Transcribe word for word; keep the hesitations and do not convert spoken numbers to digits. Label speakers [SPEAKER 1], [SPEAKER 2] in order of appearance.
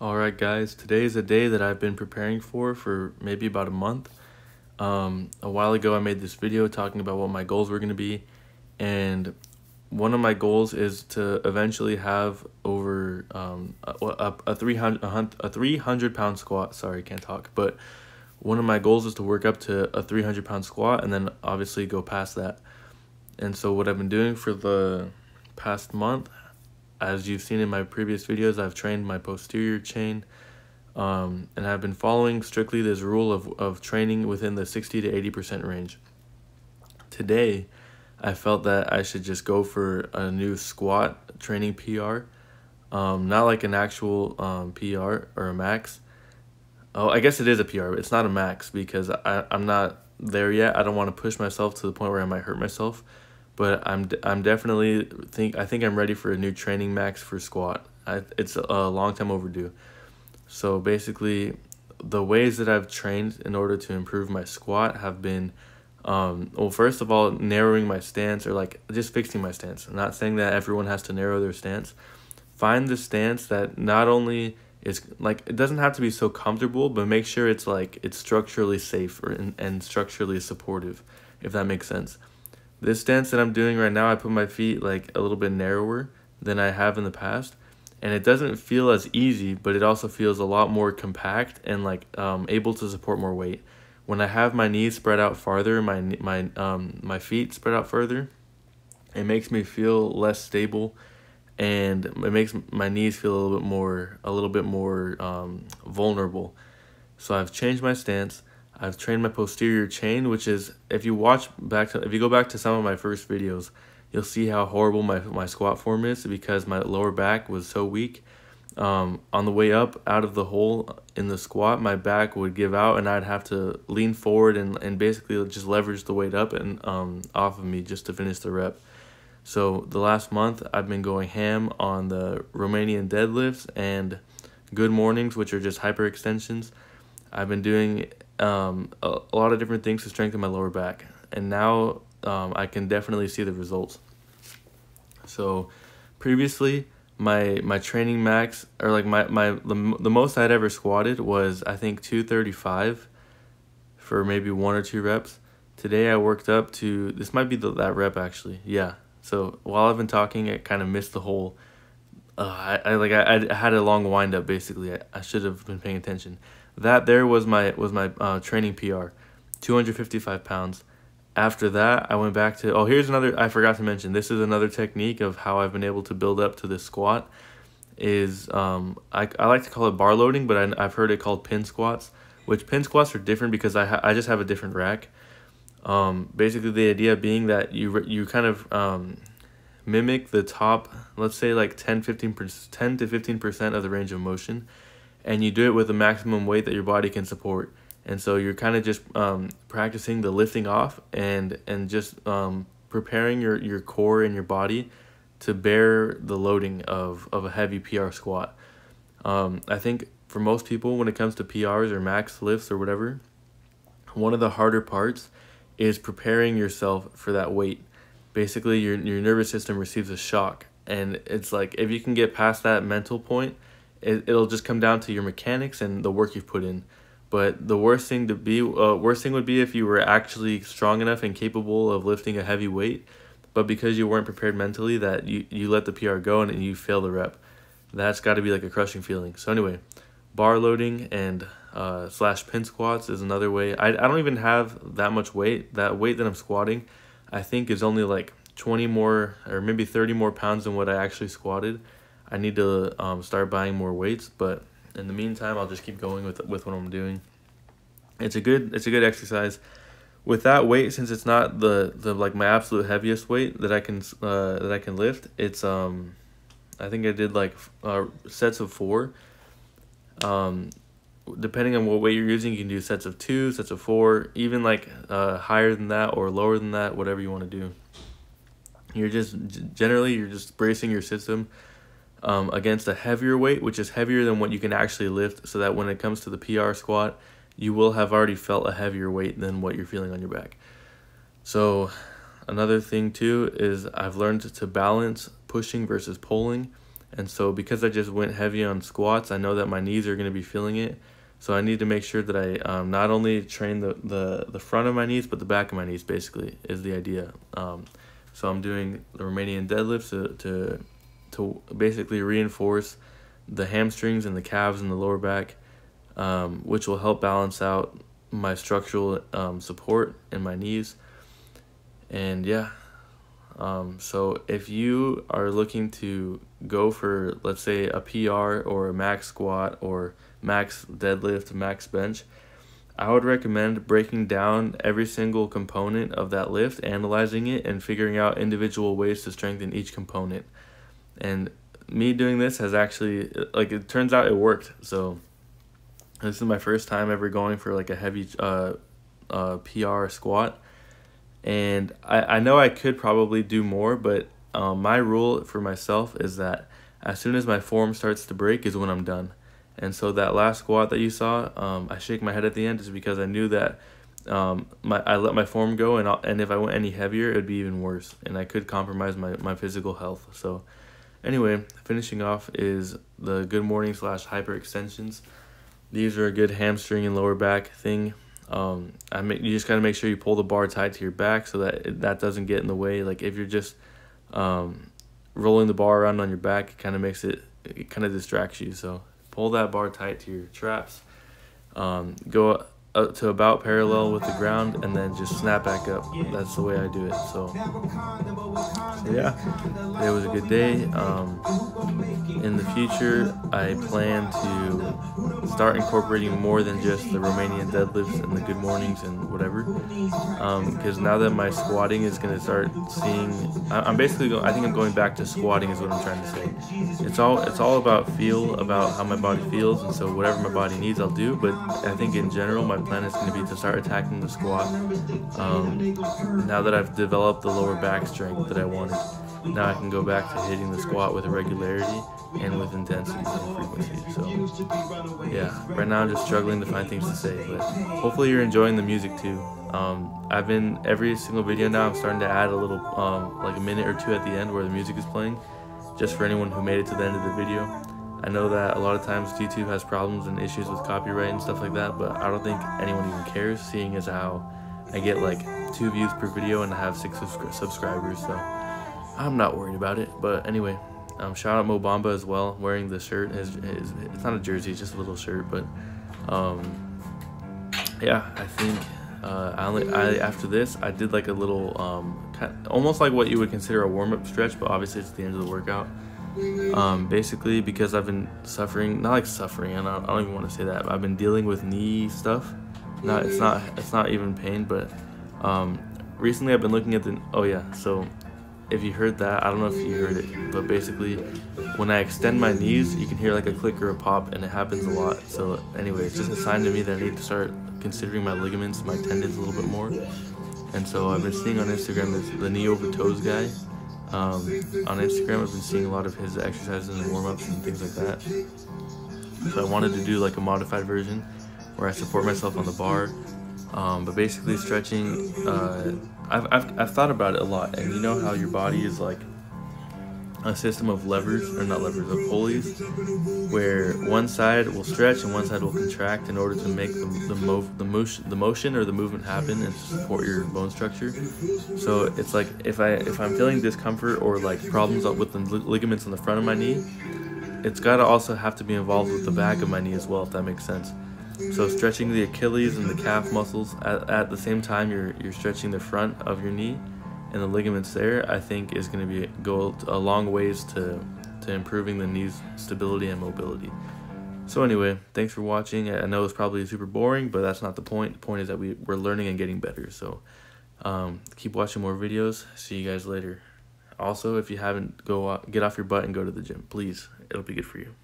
[SPEAKER 1] Alright guys, today is a day that I've been preparing for for maybe about a month. Um, a while ago I made this video talking about what my goals were going to be, and one of my goals is to eventually have over um, a, a, a three hundred a three hundred pound squat. Sorry, can't talk, but one of my goals is to work up to a three hundred pound squat and then obviously go past that. And so what I've been doing for the past month, as you've seen in my previous videos, I've trained my posterior chain, um, and I've been following strictly this rule of, of training within the sixty to eighty percent range. Today, I felt that I should just go for a new squat training P R, um, not like an actual um, P R or a max. Oh, I guess it is a P R, but it's not a max because I, I'm not there yet. I don't want to push myself to the point where I might hurt myself. But I'm I'm definitely think I think I'm ready for a new training max for squat. I, it's a long time overdue. So basically, the ways that I've trained in order to improve my squat have been, um, well, first of all, narrowing my stance, or like just fixing my stance. I'm not saying that everyone has to narrow their stance. Find the stance that not only is like, it doesn't have to be so comfortable, but make sure it's like it's structurally safe or and, and structurally supportive, if that makes sense. This stance that I'm doing right now, I put my feet like a little bit narrower than I have in the past, and it doesn't feel as easy, but it also feels a lot more compact and like um, able to support more weight. When I have my knees spread out farther, my my um my feet spread out further, it makes me feel less stable, and it makes my knees feel a little bit more a little bit more um, vulnerable. So I've changed my stance. I've trained my posterior chain, which is, if you watch back to, if you go back to some of my first videos, you'll see how horrible my, my squat form is because my lower back was so weak. Um, on the way up out of the hole in the squat, my back would give out and I'd have to lean forward and, and basically just leverage the weight up and um, off of me just to finish the rep. So the last month I've been going ham on the Romanian deadlifts and good mornings, which are just hyperextensions. I've been doing um, a, a lot of different things to strengthen my lower back, and now um, I can definitely see the results. So previously, my my training max, or like my, my the, the most I'd ever squatted was, I think, two thirty-five for maybe one or two reps. Today I worked up to, this might be the, that rep actually, yeah. So while I've been talking, I kind of missed the whole, uh, I, I like I, I had a long wind up basically. I, I should have been paying attention. That there was my was my uh, training P R, two hundred fifty-five pounds. After that, I went back to, oh, here's another, I forgot to mention, this is another technique of how I've been able to build up to this squat, is, um, I, I like to call it bar loading, but I, I've heard it called pin squats, which pin squats are different because I, ha I just have a different rack. Um, basically, the idea being that you, you kind of um, mimic the top, let's say like ten, fifteen, ten to fifteen percent of the range of motion, and you do it with the maximum weight that your body can support. And so you're kind of just um, practicing the lifting off and and just um, preparing your, your core and your body to bear the loading of, of a heavy P R squat. Um, I think for most people, when it comes to P Rs or max lifts or whatever, one of the harder parts is preparing yourself for that weight. Basically, your, your nervous system receives a shock. And it's like, if you can get past that mental point, it, it'll just come down to your mechanics and the work you've put in. But the worst thing to be, uh, worst thing would be if you were actually strong enough and capable of lifting a heavy weight, but because you weren't prepared mentally, that you, you let the P R go and you fail the rep. That's got to be like a crushing feeling. So anyway, bar loading and uh, slash pin squats is another way. I, I don't even have that much weight. That weight that I'm squatting, I think, is only like twenty more or maybe thirty more pounds than what I actually squatted. I need to um, start buying more weights, but in the meantime, I'll just keep going with with what I'm doing. It's a good it's a good exercise. With that weight, since it's not the the like my absolute heaviest weight that I can uh, that I can lift, it's um, I think I did like uh, sets of four. Um, depending on what weight you're using, you can do sets of two, sets of four, even like uh, higher than that or lower than that, whatever you want to do. You're just generally you're just bracing your system Um, against a heavier weight, which is heavier than what you can actually lift, so that when it comes to the P R squat, you will have already felt a heavier weight than what you're feeling on your back. So another thing too is I've learned to balance pushing versus pulling. And so because I just went heavy on squats, I know that my knees are going to be feeling it. So I need to make sure that I um, not only train the, the, the front of my knees, but the back of my knees, basically, is the idea. Um, so I'm doing the Romanian deadlifts to, to, to basically reinforce the hamstrings and the calves and the lower back, um, which will help balance out my structural um, support in my knees. And yeah, um, so if you are looking to go for, let's say, a P R or a max squat or max deadlift, max bench, I would recommend breaking down every single component of that lift, analyzing it, and figuring out individual ways to strengthen each component. And me doing this has actually, like, it turns out it worked. So this is my first time ever going for like a heavy uh, uh, P R squat. And I, I know I could probably do more, but um, my rule for myself is that as soon as my form starts to break is when I'm done. And so that last squat that you saw, um, I shake my head at the end is because I knew that um, my I let my form go, and I'll, and if I went any heavier, it would be even worse, and I could compromise my, my physical health. So anyway, finishing off is the good morning slash hyper extensions. These are a good hamstring and lower back thing. Um, I make, you just got to make sure you pull the bar tight to your back so that it, that doesn't get in the way. Like if you're just um, rolling the bar around on your back, it kind of makes it, it kind of distracts you. So pull that bar tight to your traps. Um, go up to about parallel with the ground and then just snap back up. That's the way I do it. So, so yeah, it was a good day. Um, in the future, I plan to start incorporating more than just the Romanian deadlifts and the good mornings and whatever. Because um, now that my squatting is going to start seeing, I'm basically going, I think I'm going back to squatting is what I'm trying to say. It's all it's all about feel, about how my body feels, and so whatever my body needs, I'll do. But I think in general, my plan is going to be to start attacking the squat. Um, now that I've developed the lower back strength that I wanted, now I can go back to hitting the squat with regularity and with intensity and frequency. So yeah, right now I'm just struggling to find things to say, but hopefully you're enjoying the music too. Um, I've been, every single video now, I'm starting to add a little, um, like a minute or two at the end where the music is playing, just for anyone who made it to the end of the video. I know that a lot of times YouTube has problems and issues with copyright and stuff like that, but I don't think anyone even cares, seeing as how I get like two views per video and I have six subscribers, so I'm not worried about it. But anyway, um, shout out Mo Bamba as well, wearing the shirt. His, his, it's not a jersey, it's just a little shirt, but um, yeah, I think uh, I only, I, after this, I did like a little, um, kind of, almost like what you would consider a warm-up stretch, but obviously it's the end of the workout. Um, basically because I've been suffering, not like suffering, I don't, I don't even want to say that, but I've been dealing with knee stuff. Not, it's not, it's not even pain, but um, recently I've been looking at the, oh yeah, so if you heard that, I don't know if you heard it, but basically when I extend my knees, you can hear like a click or a pop, and it happens a lot. So anyway, it's just a sign to me that I need to start considering my ligaments, my tendons a little bit more. And so I've been seeing on Instagram this, the knee over toes guy. Um, on Instagram, I've been seeing a lot of his exercises and warm-ups and things like that. So I wanted to do like a modified version where I support myself on the bar. Um, but basically stretching, uh, I've, I've, I've thought about it a lot. And you know how your body is like a system of levers, or not levers, of pulleys, where one side will stretch and one side will contract in order to make the the, mov the motion the motion or the movement happen and support your bone structure. So it's like if I if I'm feeling discomfort or like problems with the ligaments on the front of my knee, it's got to also have to be involved with the back of my knee as well, if that makes sense. So stretching the Achilles and the calf muscles at, at the same time you're you're stretching the front of your knee and the ligaments there, I think is going to be go a long ways to to improving the knee's stability and mobility. So anyway, thanks for watching. I know it's probably super boring, but that's not the point. The point is that we, we're learning and getting better. So um, keep watching more videos. See you guys later. Also, if you haven't, go get off your butt and go to the gym, please. It'll be good for you.